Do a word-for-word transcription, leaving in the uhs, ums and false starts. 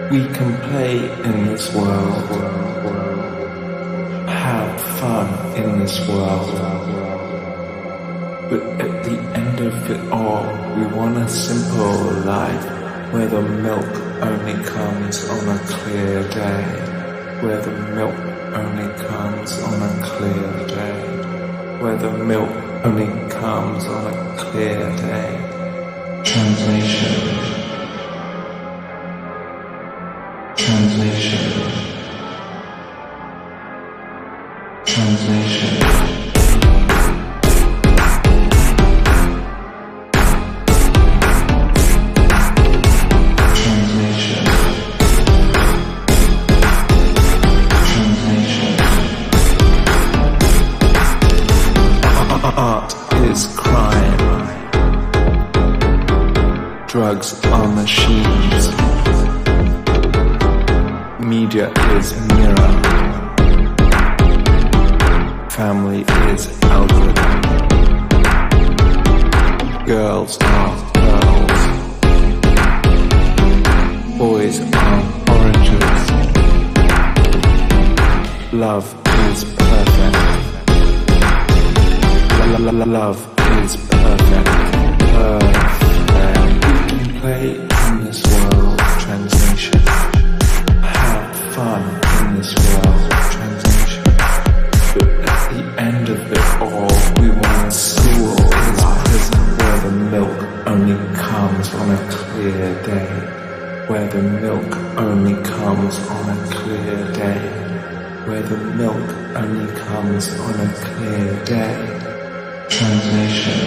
We can play in this world, have fun in this world, but at the end of it all, we want a simple life where the milk only comes on a clear day, where the milk only comes on a clear day, where the milk only comes on a clear day. Translation. Translation. Translation. Translation. Translation. Art is crime. Drugs are machines. Media is mirror. Family is algorithm. Girls are pearls. Boys are oranges. Love is perfect. Love is perfect. Perfect. We can play in this world. Translation. Fun in this world, translation. But at the end of it all, we want a school is prison where the milk only comes on a clear day, where the milk only comes on a clear day, where the milk only comes on a clear day. Translation.